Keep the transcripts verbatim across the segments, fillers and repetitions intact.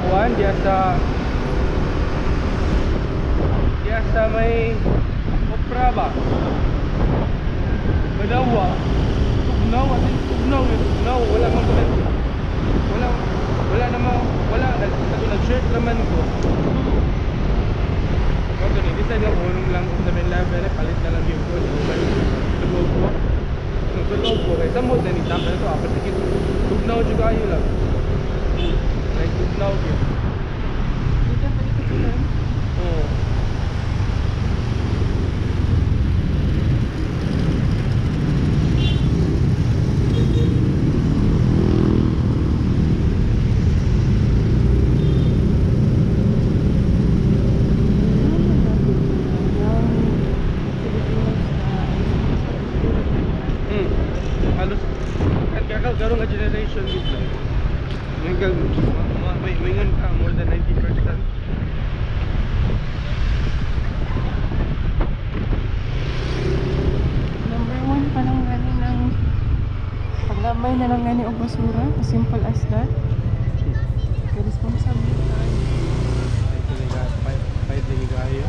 kuan diya sa diya sa may Opera ba? Badawa. Tugnaw atin tugnaw eh. Tugnaw wala man ko wala wala naman wala nag-shirt naman ko. Okay, ni design lang unong lang sa main level palit na lang yung ko tulog ko. Tulog ko kay sa mod na ni tapos ito apat tikit. Tugnaw juga ayo lang. Like tugnaw gyud. Dito pa dito lang. Oh. Garong nga generation gid lang. May kag may may ngan ka more than ninety percent. Number one pa lang gani ng paglamay na lang gani og basura, as simple as that. Kay responsible tayo. Ay talaga fight fight lagi kayo.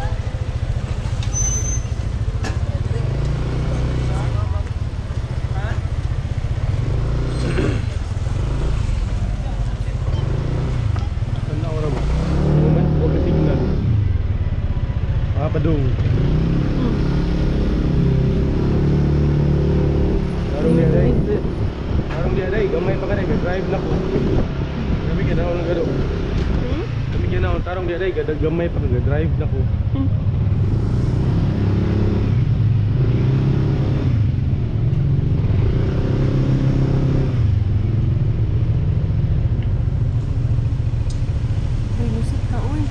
Padung. Hmm. Tarong dia day. Tarong dia day, gamay pa kanay drive na ko. Kami ginaon ng gado. Hmm? Kami ginaon tarong dia day, gadag gamay pa nga drive na ko. Hmm. Ay, lusot ka, uy.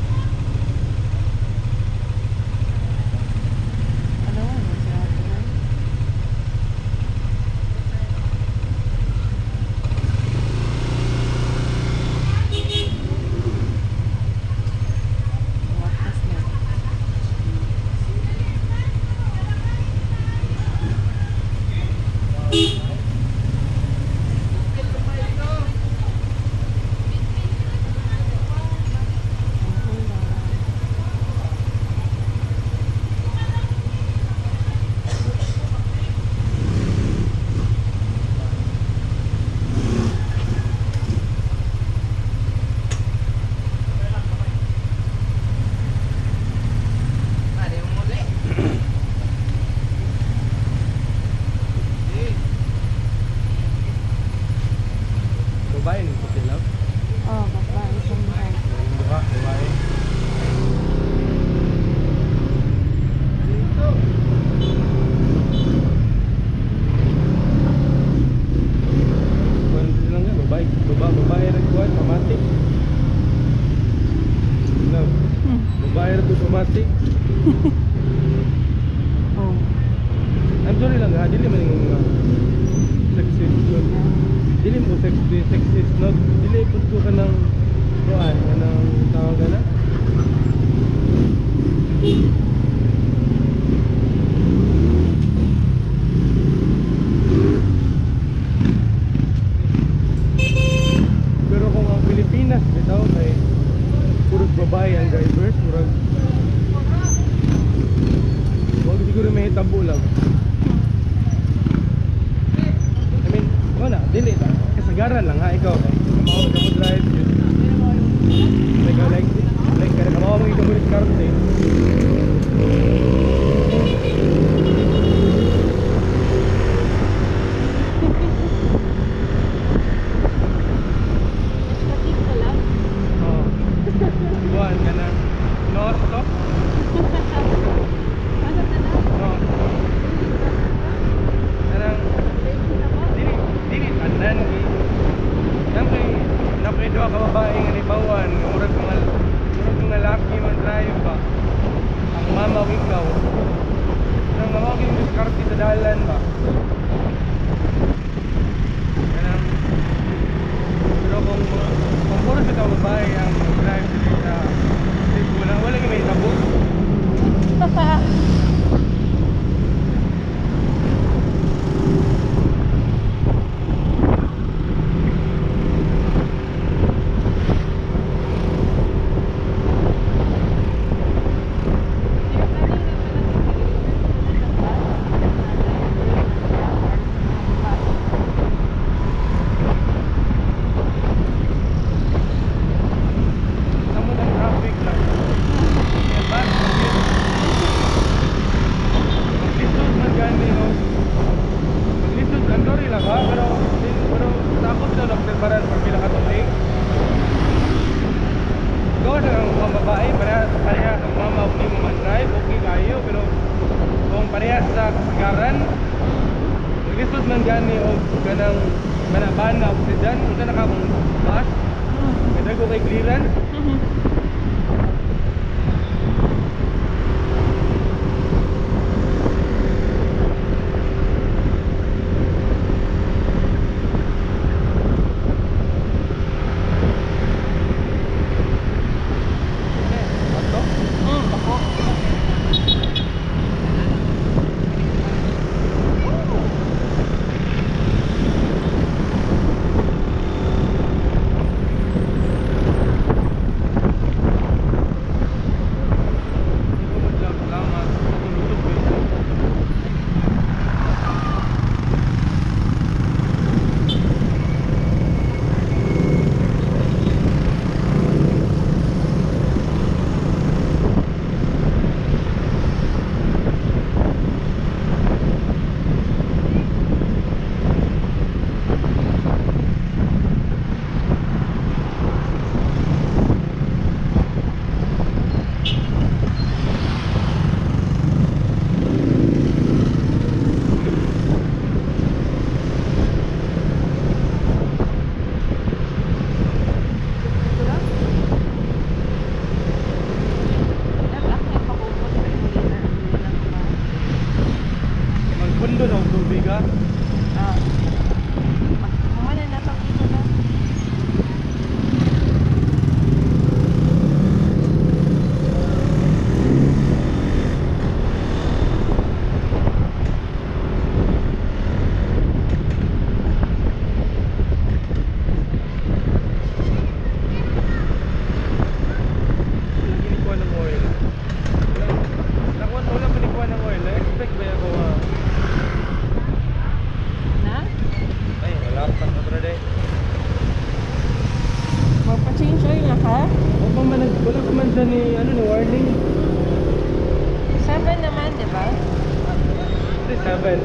Babae ni ko sila. Oh, babae sa mga. Yung duha, babae. Kuan lang nga babae, babae, babae ra kuan pamatik. No. Hmm. Babae ra to pamatik. Oh. I'm sorry lang ha, dili man yung uh, sexist yun. Dili mo sexist, sexist, no? Dili po ko ka ng kuan, kanang tawag ka na? Pero kung ang Pilipinas, bitaw kay puro babae ang drivers, murag wag siguro may tabo lang. I mean, wala, dili ta. Kasagaran lang ha, ikaw. Kamao ka mo drive. Like, like, like, kamao mo ikaw mo rin karte. Oh. Buwan ka na. Nos to? No. Karang dili dili tanan ni. Nang kay napay do ka babae nga libawan, murag mga murag mga laki man drive ba. Ang mama ko ikaw. Nang mama ko yung diskarte sa dalan ba. Karang pero kung kung puro sa babae ang drive sa wala wala may tabo. ang babae, pareha, pareha ang mama okay mo mag-drive, okay kayo, pero kung parehas sa kasagaran, naglisod man gani o ganang manabana o sedyan, kung saan nakakong bus, kada ko kay clearance, magpundo na ang tubig ha. Ah. Kumana na pang ito na. Lagi ni kuha ng oil. Nakuha wala pa ni kuha ng oil. Na-expect ba ako ah? Na? Ay, wala pa sa brother. Magpa-change oil na ka? O pa man, wala pa man dyan ni, ano ni warning. Seven naman, di ba? Hindi, seven.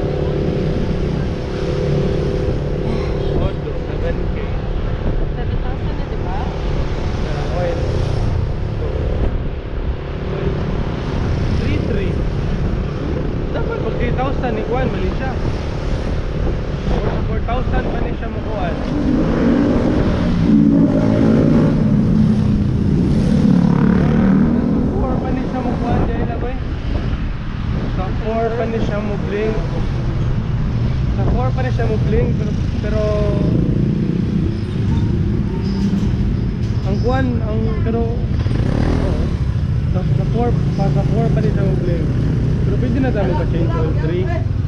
Odo, seven K. seven thousand na, di ba? Na oil. So, three three. Dapat pag three thousand ni kuhan, mali siya. four thousand pa ni siya makuhan. four pa ni siya makuhan, dahil na ba eh? Sa four pa ni siya mubling. Sa four pa ni siya mubling, pero, pero ang kuhan, ang, pero oo, sa, sa four pa, sa four pa ni siya mubling. Pero pwede na tayo pa-change oil three.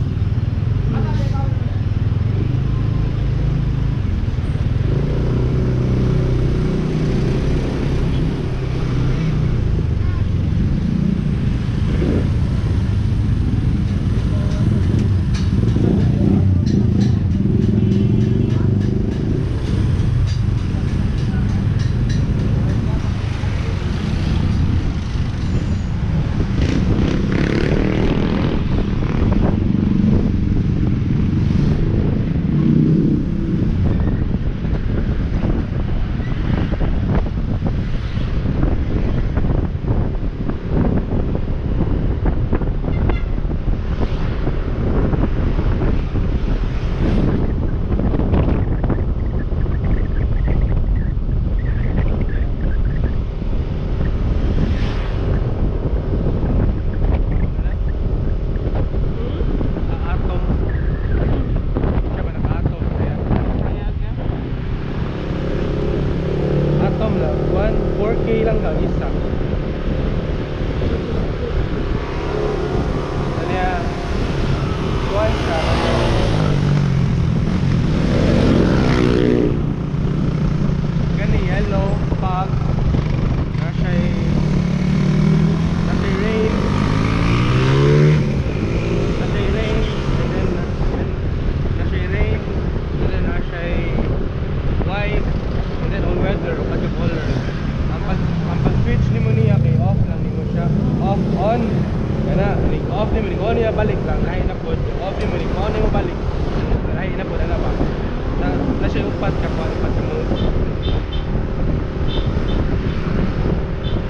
four K lang daw isa. Kaya kuhan siya. Gani yellow pag nasa'y nasa'y rain nasa'y rain and then nasa'y rain and then nasa'y white and then on weather pag color. Ang pag-switch ni mo niya kay off lang ni mo siya. Off, on. Kana, off ni mo, ni on niya balik lang. Nahin na po. Off ni mo, ni on niya mo balik. Nahin na po, na ba? Na, na siya upat ka pa, upat sa mode.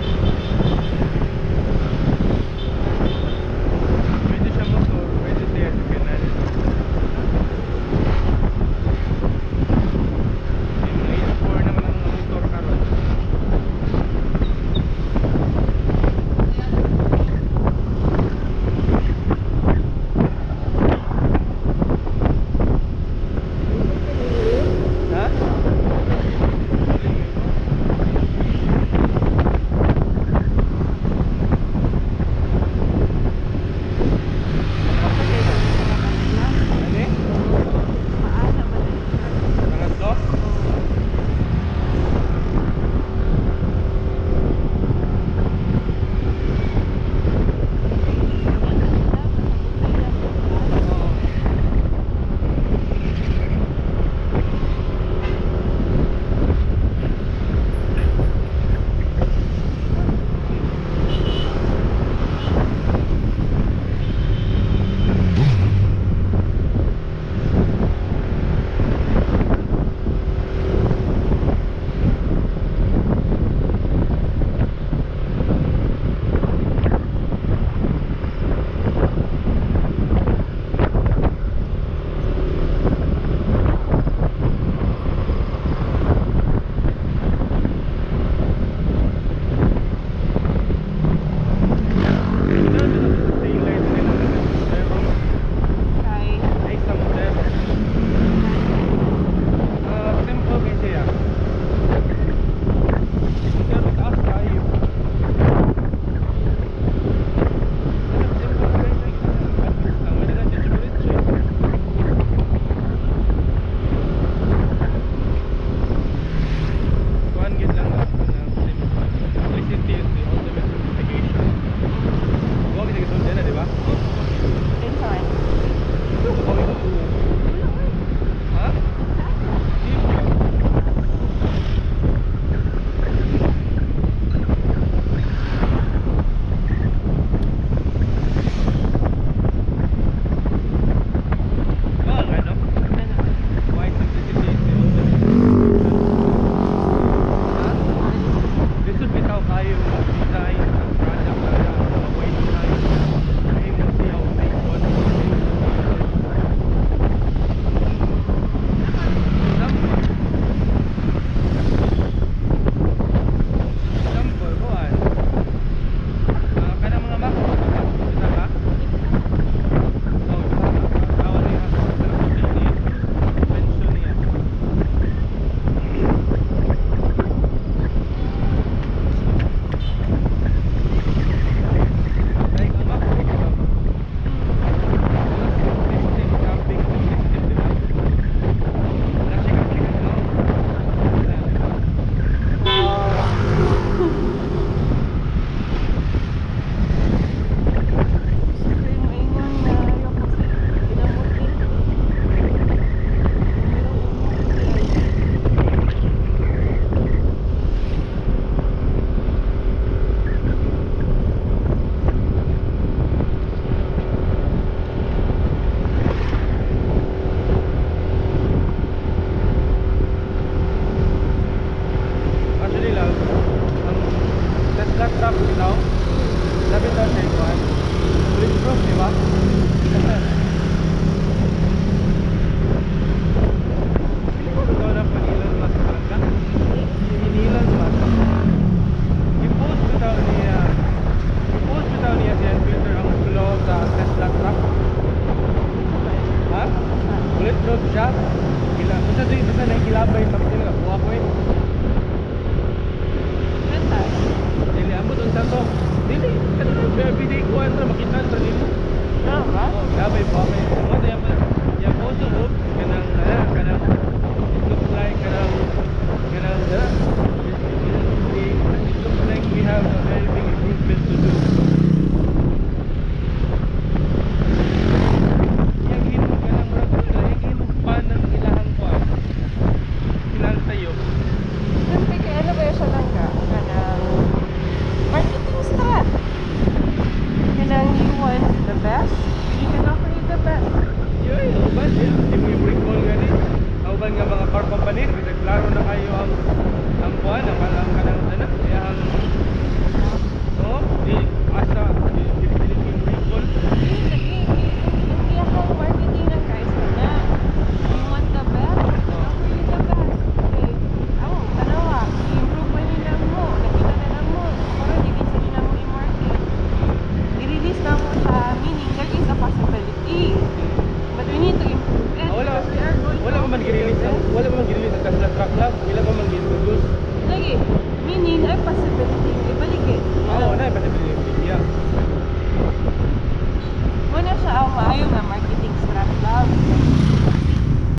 Tesla truck bitaw. Sabi daw siya ikuan. Bulletproof, di ba? Hindi ko ito na pa Elon Musk talaga. Si Elon Musk. I-post bitaw niya. I-post bitaw niya siya filter ang flow sa Tesla truck. Ha? Bulletproof siya. Kila, basta din, basta nakikilabay sa pati nila. Buha ko eh. Ganda. Dili, ambot unsa to. Dili, kanina everyday ko ang makita sa nila. Ah, ba? Oh, gabay pa may